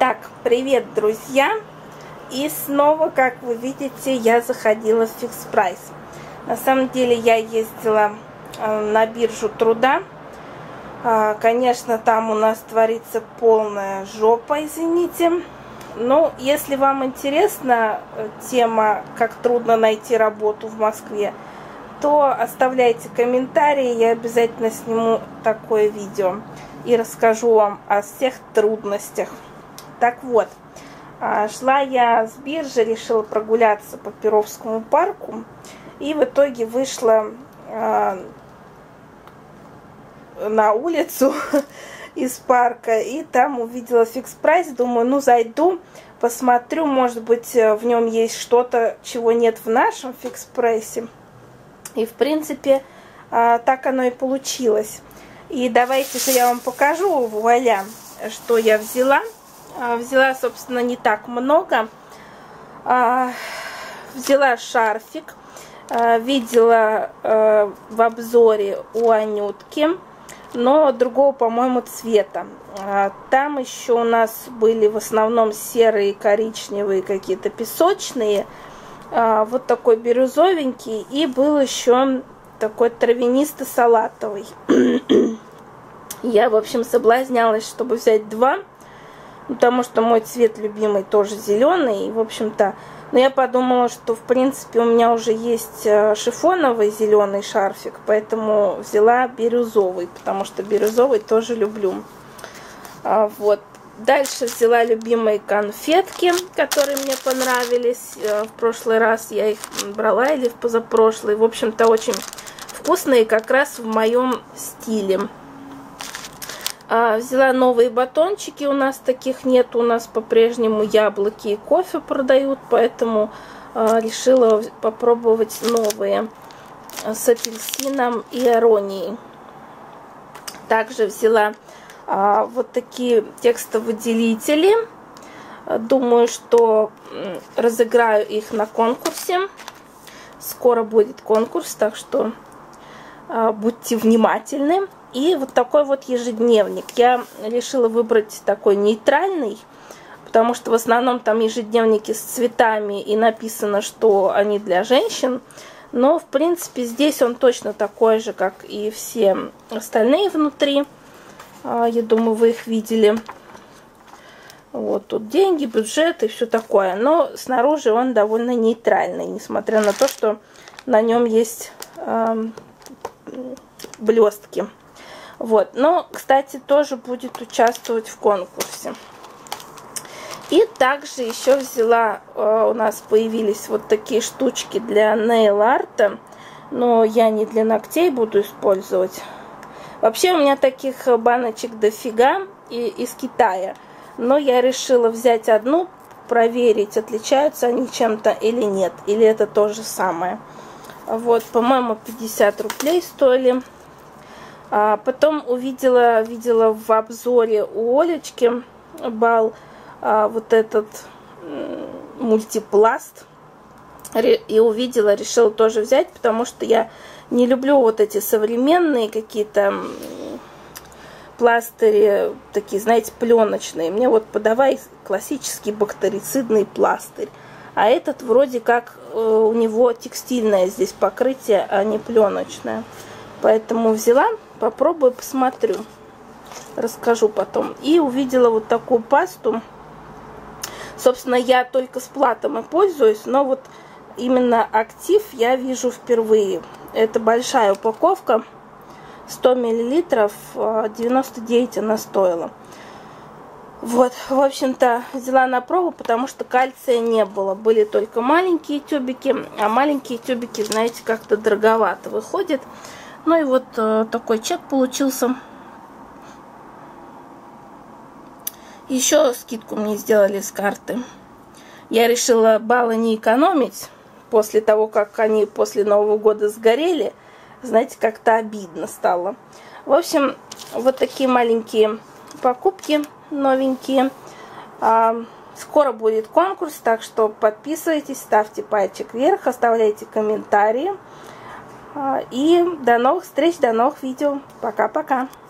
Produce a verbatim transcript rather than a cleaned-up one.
Итак, привет, друзья! И снова, как вы видите, я заходила в Fix Price. На самом деле я ездила на биржу труда. Конечно, там у нас творится полная жопа, извините. Но если вам интересна тема, как трудно найти работу в Москве, то оставляйте комментарии, я обязательно сниму такое видео и расскажу вам о всех трудностях. Так вот, шла я с биржи, решила прогуляться по Перовскому парку, и в итоге вышла на улицу из парка, и там увидела Fix Price, думаю, ну зайду, посмотрю, может быть в нем есть что-то, чего нет в нашем Fix Price. И в принципе так оно и получилось. И давайте же я вам покажу, вуаля, что я взяла. Взяла, собственно, не так много. Взяла шарфик. Видела в обзоре у Анютки, но другого, по-моему, цвета. Там еще у нас были в основном серые, коричневые, какие-то песочные. Вот такой бирюзовенький. И был еще такой травянисто-салатовый. Я, в общем, соблазнялась, чтобы взять два. Потому что мой цвет любимый тоже зеленый. И, в общем-то, но я подумала, что, в принципе, у меня уже есть шифоновый зеленый шарфик. Поэтому взяла бирюзовый, потому что бирюзовый тоже люблю. А, вот. Дальше взяла любимые конфетки, которые мне понравились. В прошлый раз я их брала или в позапрошлый. В общем-то, очень вкусные, как раз в моем стиле. А, взяла новые батончики, у нас таких нет, у нас по-прежнему яблоки и кофе продают, поэтому а, решила попробовать новые с апельсином и аронией. Также взяла а, вот такие текстовыделители. Думаю, что разыграю их на конкурсе. Скоро будет конкурс, так что а, будьте внимательны. И вот такой вот ежедневник. Я решила выбрать такой нейтральный, потому что в основном там ежедневники с цветами и написано, что они для женщин. Но, в принципе, здесь он точно такой же, как и все остальные внутри. Я думаю, вы их видели. Вот тут деньги, бюджет и все такое. Но снаружи он довольно нейтральный, несмотря на то, что на нем есть э, блестки. Вот, но, кстати, тоже будет участвовать в конкурсе. И также еще взяла, э, у нас появились вот такие штучки для нейл-арта, но я не для ногтей буду использовать. Вообще у меня таких баночек дофига и, из Китая, но я решила взять одну, проверить, отличаются они чем-то или нет, или это то же самое. Вот, по-моему, пятьдесят рублей стоили. А потом увидела, видела в обзоре у Олечки Бал а, вот этот мультипласт. И увидела, решила тоже взять, потому что я не люблю вот эти современные какие-то пластыри, такие, знаете, пленочные. Мне вот подавай классический бактерицидный пластырь. А этот вроде как э, у него текстильное здесь покрытие, а не пленочное. Поэтому взяла, попробую, посмотрю, расскажу потом. И увидела вот такую пасту. Собственно, я только с платом и пользуюсь, но вот именно актив я вижу впервые. Это большая упаковка, сто миллилитров, девяносто девять она стоила. Вот, в общем-то, взяла на пробу, потому что кальция не было. Были только маленькие тюбики, а маленькие тюбики, знаете, как-то дороговато выходят. Ну и вот э, такой чек получился. Еще скидку мне сделали с карты. Я решила баллы не экономить. После того, как они после Нового года сгорели, знаете, как-то обидно стало. В общем, вот такие маленькие покупки новенькие. А, скоро будет конкурс, так что подписывайтесь, ставьте пальчик вверх, оставляйте комментарии. И до новых встреч, до новых видео. Пока-пока.